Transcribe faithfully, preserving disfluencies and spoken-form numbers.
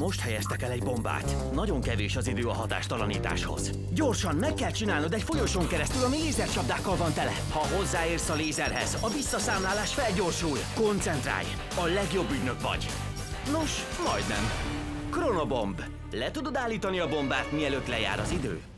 most helyeztek el egy bombát. Nagyon kevés az idő a hatástalanításhoz. Gyorsan meg kell csinálnod egy folyosón keresztül, ami lézercsapdákkal van tele. Ha hozzáérsz a lézerhez, a visszaszámlálás felgyorsul. Koncentrálj! A legjobb ügynök vagy. Nos, majdnem. Chronobomb. Le tudod állítani a bombát, mielőtt lejár az idő?